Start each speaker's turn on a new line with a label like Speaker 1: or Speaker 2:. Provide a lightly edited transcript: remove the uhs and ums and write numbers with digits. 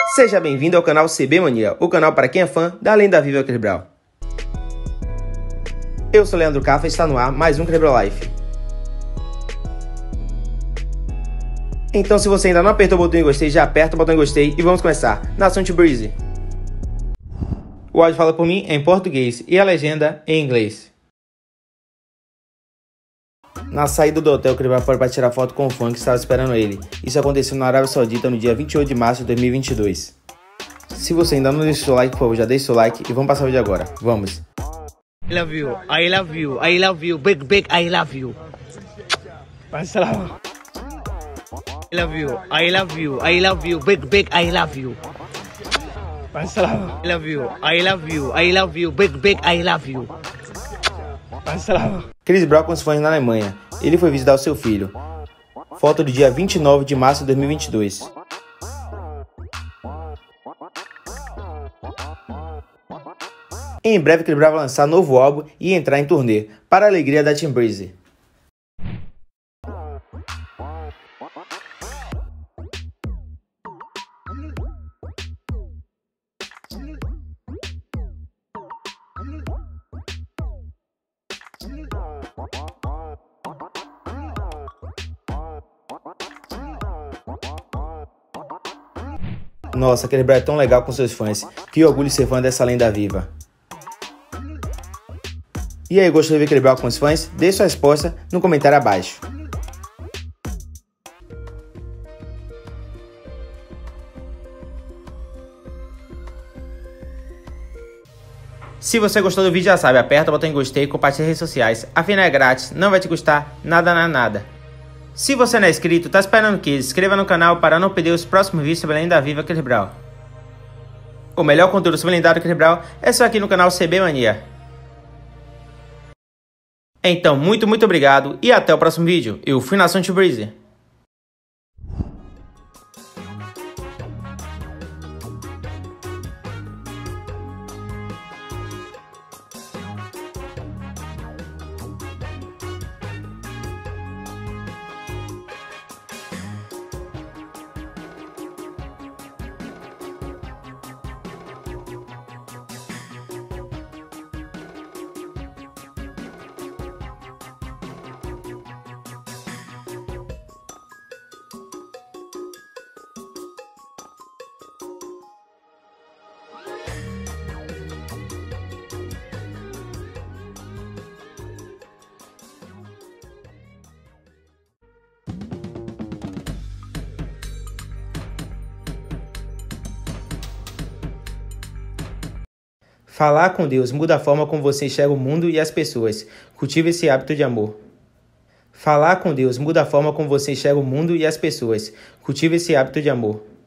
Speaker 1: Seja bem-vindo ao canal CB Mania, o canal para quem é fã da lenda viva Cerebral. Eu sou Leandro Cafa e está no ar mais um Cerebral Life. Então, se você ainda não apertou o botão em gostei, já aperta o botão em gostei e vamos começar. Nação Breezy. O áudio fala por mim em português e a legenda em inglês. Na saída do hotel, o Cerebral foi para tirar foto com o fã que estava esperando ele. Isso aconteceu na Arábia Saudita no dia 28 de março de 2022. Se você ainda não deixou seu like, por favor, já deixe seu like e vamos passar o vídeo agora. Vamos!
Speaker 2: I love you, I love you, I love you, big, I love you. I love you, I love you, I love you, big, I love you. I love you, I love you, I love you, big, I love you.
Speaker 1: Chris Brown com os fãs na Alemanha. Ele foi visitar o seu filho. Foto do dia 29 de março de 2022. Em breve, Chris Brown vai lançar novo álbum e entrar em turnê, para a alegria da Team Breezy. Nossa, Chris Brown é tão legal com seus fãs. Que orgulho ser fã dessa lenda viva. E aí, gostou de ver Chris Brown com os fãs? Deixe sua resposta no comentário abaixo. Se você gostou do vídeo, já sabe, aperta o botão em gostei e compartilha nas redes sociais. Afinal é grátis, não vai te custar nada. Se você não é inscrito, tá esperando o quê? Se inscreva no canal para não perder os próximos vídeos sobre a lenda viva Chris Brown. O melhor conteúdo sobre o lendário Chris Brown é só aqui no canal CB Mania. Então, muito obrigado e até o próximo vídeo. Eu fui Nação Breezy. Falar com Deus muda a forma como você enxerga o mundo e as pessoas. Cultive esse hábito de amor. Falar com Deus muda a forma como você enxerga o mundo e as pessoas. Cultive esse hábito de amor.